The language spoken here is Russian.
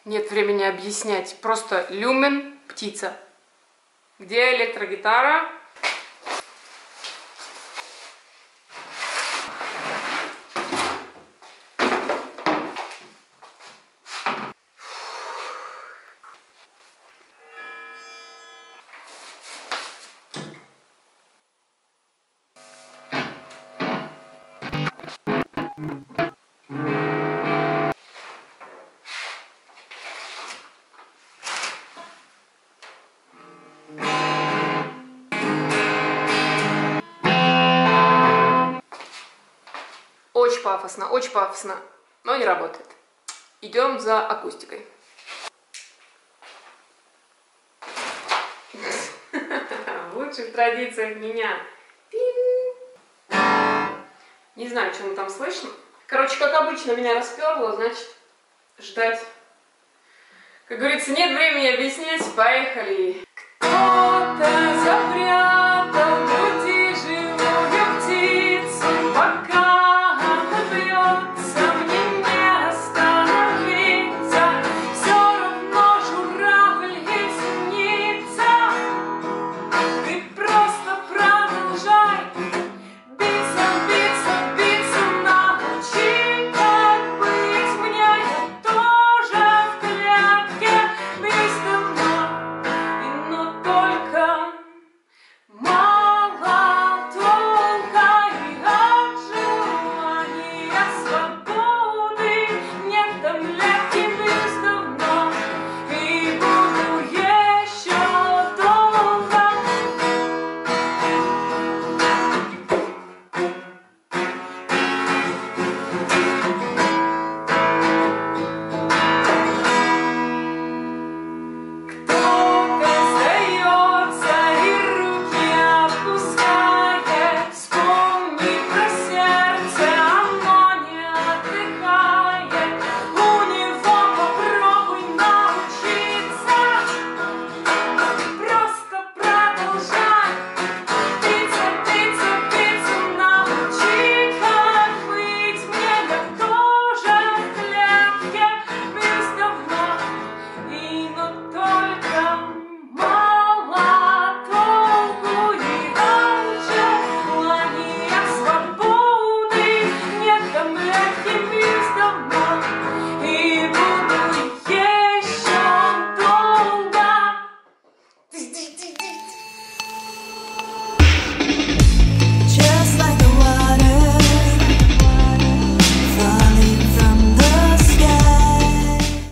Нет времени объяснять. Просто люмен птица. Где электрогитара? Очень пафосно, но не работает. Идем за акустикой. В лучших традициях меня. Не знаю, что там слышно. Короче, как обычно, меня расперло, значит, ждать. Как говорится, нет времени объяснять, поехали. Кто-то запряг